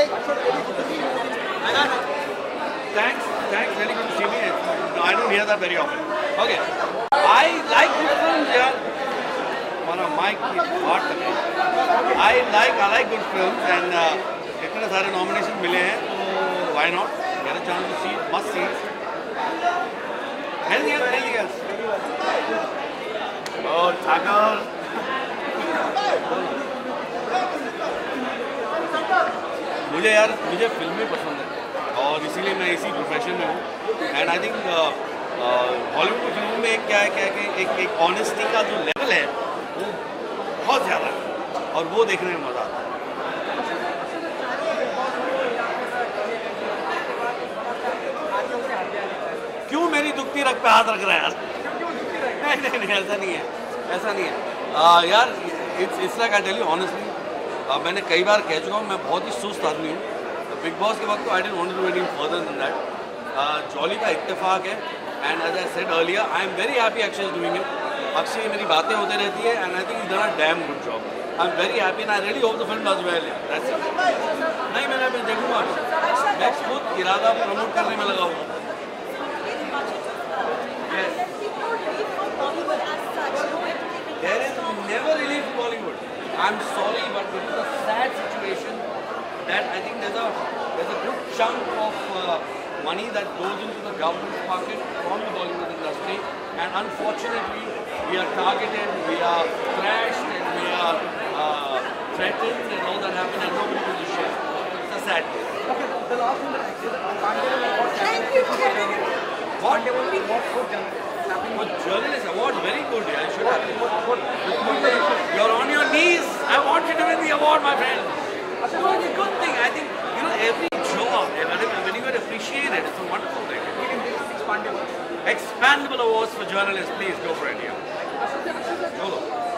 Thanks, really good to see me. I don't hear that very often. Okay. I like good films, yeah. I like good films and इतने सारे nominations मिले हैं, so why not? Get a chance to see, must see. Anything else? Oh, Thakur. मुझे फिल्में पसंद है और इसीलिए मैं इसी प्रोफेशन में हूँ एंड आई थिंक हॉलीवुड की फिल्मों में क्या है कि एक ऑनेस्टी का जो लेवल है वो बहुत ज़्यादा है और वो देखने में मज़ा आता है। क्यों मेरी दुखती रग पे हाथ रख रहा है यार? नहीं ऐसा नहीं है यार। It's like I tell you honestly, मैंने कई बार कह चुका हूँ मैं बहुत ही सुस्त आदमी हूँ। बिग बॉस के वक्त तो I didn't want to do any further than that. Jolly का इत्तेफाक है and as I said earlier I am very happy Akshay is doing it. Akshay मेरी बातें होती रहती है and I think is done a damn good job. I am very happy and I really hope the film does well. That's it. नहीं मैं देखूँगा, मैं खुद इरादा प्रमोट करने में लगा हूँ। There is never relief in Bollywood. I'm sorry, but it is a sad situation that I think there's a good chunk of money that goes into the government pocket from the Bollywood industry, and unfortunately, we are targeted, we are thrashed, and we are threatened, and all that happens, and nobody gives a shit. It's a sad day. Okay, the last one What journalist award, very good. I should have. You're on your knees. I want you to win the award, my friend. It's a good thing. I think every job, when you get appreciated, it's a wonderful thing. Expandable awards for journalists, please go for it. चलो।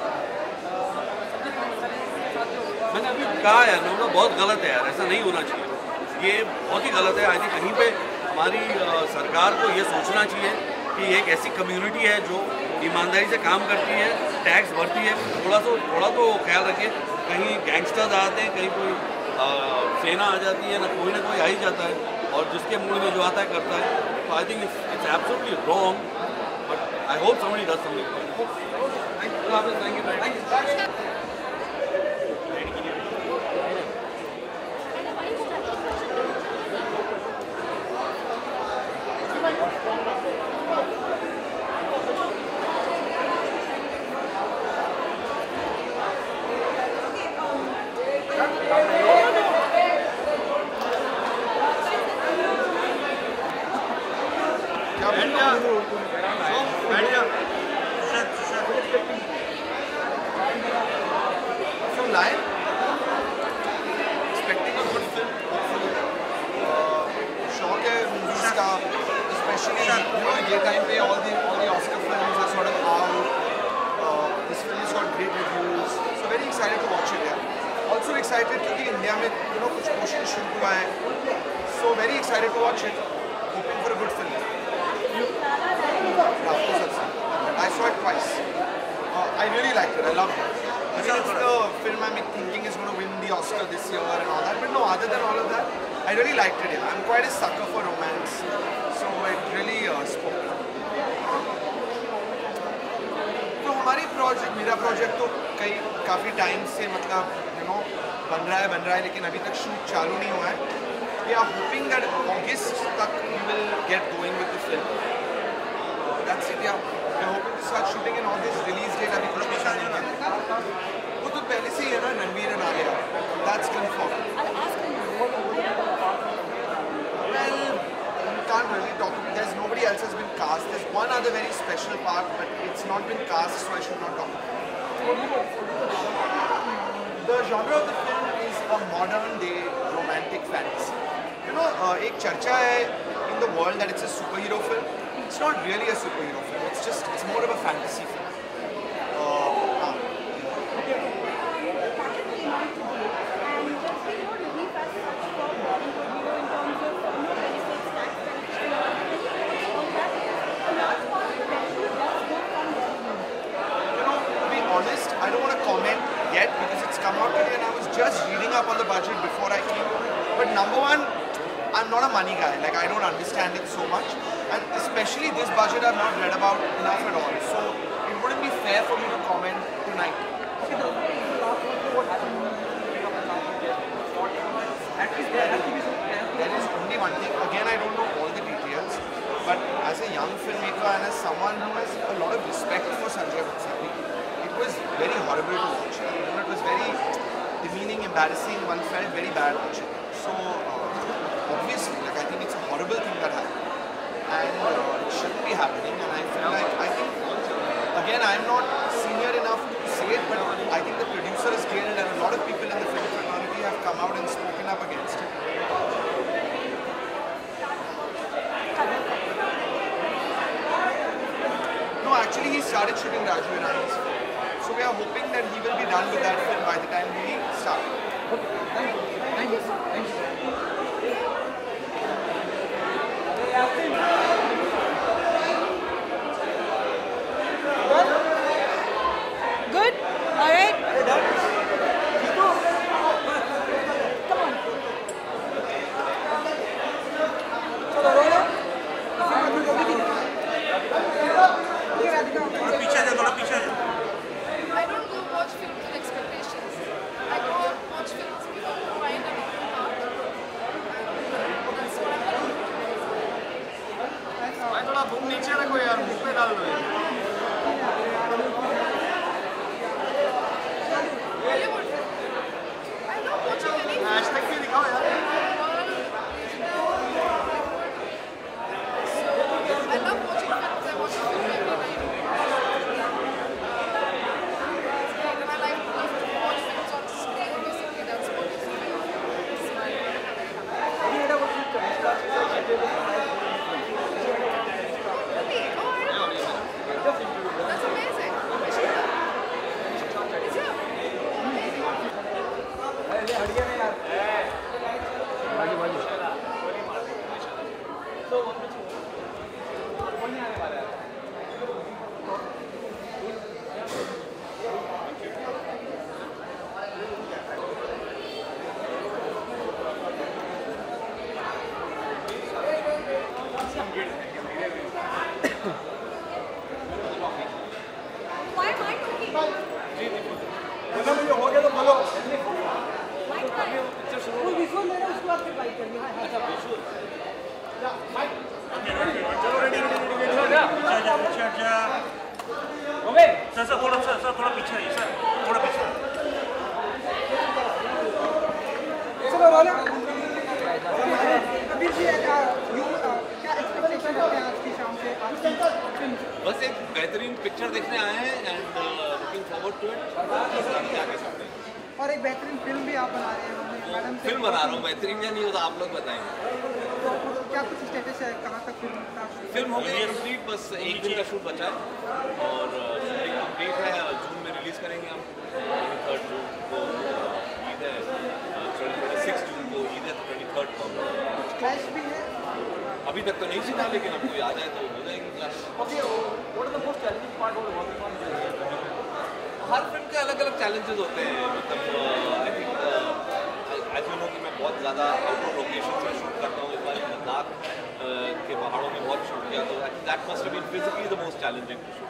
मैंने अभी कहा यार, ना बहुत गलत है यार, ऐसा नहीं होना चाहिए। ये बहुत ही गलत है। आई थिंक कहीं पे हमारी सरकार को ये सोचना चाहिए कि एक ऐसी कम्युनिटी है जो ईमानदारी से काम करती है, टैक्स भरती है, थोड़ा तो ख्याल रखे। कहीं गैंगस्टर्स आते हैं, कहीं कोई सेना आ जाती है, ना कोई आ ही जाता है और जिसके मुंह में जो आता है करता है। तो I think it's absolutely wrong, but I hope somebody does something. Thank you. ये टाइम पे all the Oscar films are sort of out. This film has got great reviews, so very excited to watch it. Yeah. Also excited क्योंकि India में कुछ कोशिश शुरू हुआ है, so very excited to watch it. Hoping for a good film. I saw it twice. I really liked it. I loved it. I mean, it's the film I'm thinking is going to win the Oscar this year and all that, but no, other than all of that, I really liked it. Yeah. I'm quite a sucker for romance, so it really spoke. तो मेरा project तो काफ़ी time से मतलब बन रहा है लेकिन अभी तक शूट चालू नहीं हुआ है. We are hoping that August तक we will get going with the film. That's it. Yeah. We are hoping to start shooting in August. Release date अभी कुछ पता नहीं है. वो तो पहले से ही है ना, Ranveer and Alia. That's confirmed. Well, can't really talk. There's nobody else has been cast. There's one other very special part, but it's not been cast, so I should not talk about it. The genre of the film is a modern day romantic fantasy. एक चर्चा है in the world that it's a superhero film. It's not really a superhero film. It's more of a fantasy film. I don't want to comment yet because it's come out today and I was just reading up on the budget before I came. But number one, I'm not a money guy. Like, I don't understand it so much. And especially this budget I've not read about enough at all. So it wouldn't be fair for me to comment tonight. There is only one thing. Again, I don't know all the details. But as a young filmmaker and as someone who has a lot of respect for Sanjay Bhansali, it was very horrible to watch. It was very demeaning, embarrassing. One felt very bad watching it. So obviously, like, I think it's a horrible thing that happened, and it shouldn't be happening. And I feel like, I think, again, I'm not senior enough to say it, but I think the Producers Guild and a lot of people in the film fraternity have come out and spoken up against it. No, actually, he started shooting Raju Irani's film, so we are hoping that he will be done with that film by the time we start. Okay, thank you. Thank you. Good? All right? Come on. I don't go watch films with expectations. I go watch films to find a different art. That's what I'm doing. भाई थोड़ा book नीचे रखो यार, book पे डाल दो। Bollywood. I love watching any film. Hashtag भी दिखाओ यार। I love watching films. I watch films every night. And I like to watch films on screen. Basically, that's what is Really? Oh, I don't know. That's amazing. Is it? Why am I talking? बोलो मुझे हो गया तो बोलो। वो visual ले रहा है, उसके बाद फिर बाइक करनी है। अच्छा, चलो रेडी हो गया। हो गए? सर थोड़ा पीछे रहिए सर, थोड़ा पीछे। चलो रोल। कबीर जी, क्या एक्सपेक्टेशन रखते हैं आज की शाम से? बस एक बेहतरीन पिक्चर देखने आए हैं and looking forward to it. क्या कह सकते हैं? और एक बेहतरीन फिल्म भी आप बना रहे हैं मैडम से। फिल्म बना रहा हूँ, बेहतरीन या नहीं होता आप लोग बताएंगे। तो क्या कुछ स्टेटस है, कहाँ तक फिल्म का? फिल्म हो गई कंप्लीट, बस एक दिन का शूट बचा है और शूटिंग कंप्लीट है। जून में रिलीज करेंगे हम। 3 जून को ईद है, 26 जून को ईद है, तो 23 को क्लैश भी है। अभी तक तो नहीं सीखा, लेकिन आपको याद है तो हो जाएगी class. Okay, what is the most challenging part of working on this? हर फिल्म के अलग अलग चैलेंजेस होते हैं। मतलब I think as you know कि मैं बहुत ज़्यादा आउटडोर लोकेशन में शूट करता हूँ। इस बार लद्दाख के पहाड़ों में बहुत शूट किया, तो that must have been physically the most challenging to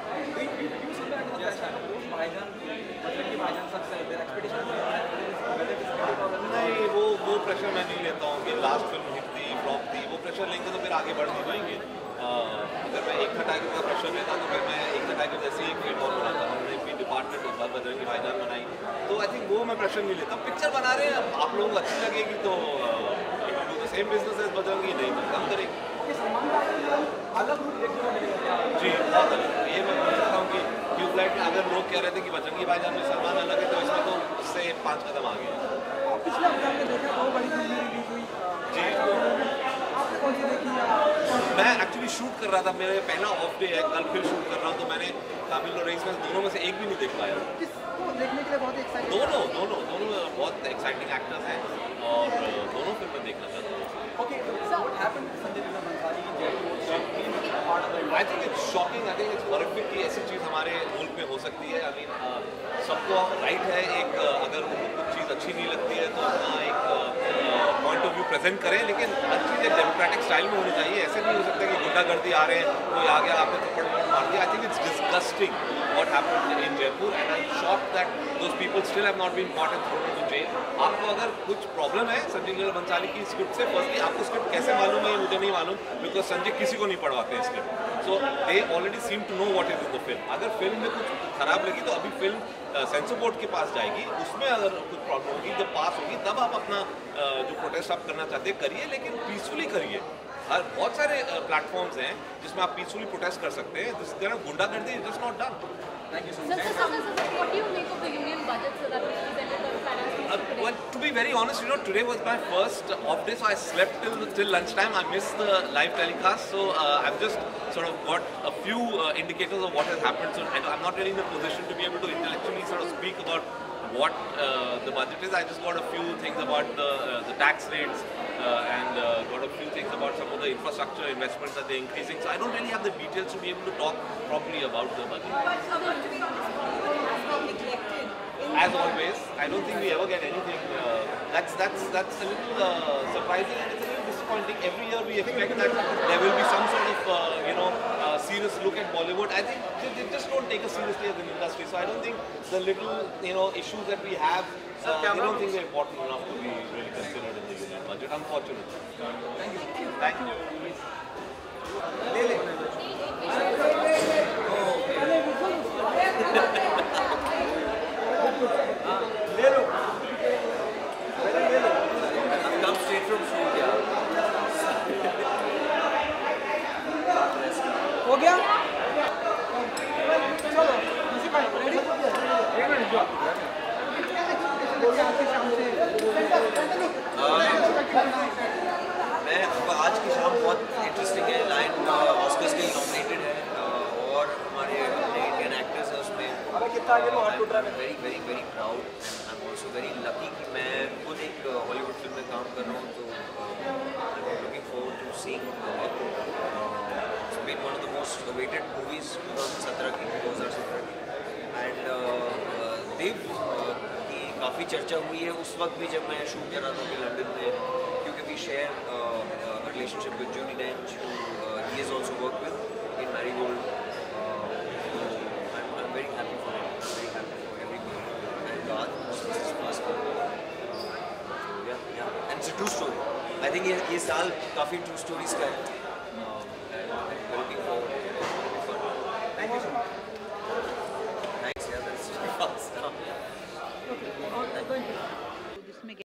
नहीं, वो प्रेशर मैं नहीं लेता हूँ कि लास्ट फिल्म हिट थी, फ्लॉप थी। वो प्रेशर लेंगे तो फिर आगे बढ़ नहीं पाएंगे। अगर मैं एक टाइगर का प्रेशर लेता तो फिर मैं एक टाइगर जैसे ही एक फिल्म और बनाता। हमने भी डिपार्टमेंट उस बार बजरंगी भाईजान बनाई, तो आई थिंक वो मैं प्रेशर नहीं लेता। पिक्चर बना रहे हैं, आप लोगों को अच्छी लगेगी तो सेम बिजनेस है, बजरंगी नहीं तो कम करेगी। जी बहुत अलग। ये मैं बोल सकता हूँ कि ट्यूबलाइट में अगर लोग कह रहे थे कि बजरंगी भाईजान में सलमान अलग है, तो इसमें तो उससे 5 कदम आगे है। पिछले हफ्ते हमने देखा बहुत बड़ी फिल्म रिलीज हुई। जी आपने कौन सी देखी? मैं एक्चुअली शूट कर रहा था, मेरा पहला ऑफ डे है, कल फिर शूट कर रहा हूँ, तो मैंने काबिल और रईस में दोनों में से एक भी नहीं देख पाया। किसको देखने के लिए बहुत एक्साइटेड? दोनों बहुत एक्साइटिंग एक्टर्स हैं और दोनों फिल्में देखना चाहता हूँ। Okay, so what happened to Sanjay Bhansali in Jaipur? Part of the I think it's shocking, I think it's horrific कि ऐसी चीज़ हमारे मुल्क में हो सकती है। आई मीन सबको राइट है एक अगर उनको कुछ चीज़ अच्छी नहीं लगती है तो अपना एक पॉइंट ऑफ व्यू प्रेजेंट करें, लेकिन हर चीज़ एक डेमोक्रेटिक स्टाइल में होनी चाहिए। ऐसे नहीं हो सकता कि गुंडागर्दी आ रहे हैं, कोई आ गया आपने थप्पड़ मार दिया। I think it's disgusting what happened in Jaipur and I'm shocked that those people still have not been caught and thrown into jail. आपको अगर कुछ प्रॉब्लम है संजय लीला बंसाली की स्क्रिप्ट से, फर्स्टली आपको स्क्रिप्ट कैसे मालूम है ये मुझे नहीं मालूम, बिकॉज संजय किसी को नहीं पढ़वाते हैं script. So they already seem to know what is in the film. अगर फिल्म में कुछ खराब लगी तो अभी फिल्म सेंसर बोर्ड के पास जाएगी, उसमें अगर कुछ प्रॉब्लम होगी जब पास होगी तब आप अपना जो प्रोटेस्ट आप करना चाहते हैं करिए, लेकिन पीसफुली करिए। बहुत सारे प्लेटफॉर्म्स हैं जिसमें आप पीसफुली प्रोटेस्ट कर सकते हैं। दिस काइंड ऑफ गुंडागर्दी is just not done. What do you make of the union budget so that we presented the finance? Well, to be very honest, you know, today was my first off day, so I slept till lunchtime. I missed the live telecast, so I've just sort of got a few indicators of what has happened. So I'm not really in a position to be able to intellectually sort of speak about what the budget is. I just got a few things about the tax rates and got a few things about some of the infrastructure investments that they're increasing. So I don't really have the details to be able to talk properly about the budget. As always, I don't think we ever get anything. That's a little surprising and it's a little disappointing. Every year we expect that there will be some sort of serious look at Bollywood. I think they just don't take us seriously as an industry. So I don't think the little issues that we have, they don't think they're important enough to be really considered in the union budget. Unfortunately. Thank you. Come straight from shoot, yeah. हो गया चलो ऋषि भाई ready एक minute जो आज की शाम से मैं आज की शाम बहुत इंटरेस्टिंग है। लाइन ऑस्कर्स के लिए नॉमिनेटेड है और हमारे इंडियन एक्टर्स हैं उसमें। Very very very proud and I am also very lucky कि मैं खुद एक हॉलीवुड फिल्म में काम कर रहा हूँ। तो I am looking forward to seeing it's been one of the most awaited movies 2017 की एंड देव की काफ़ी चर्चा हुई है उस वक्त भी जब मैं शूट कर रहा था कि लंदन में, क्योंकि we share relationship with Judi Dench he is also work with in Marigold. I'm very happy for him. I'm very happy for everybody. And God, this is his first film. Yeah. And it's a true story. I think ये साल काफ़ी true stories का है. And I'm looking forward to it. It'll be fun. Thank you so much. Thanks, yeah, that's really fast. Okay और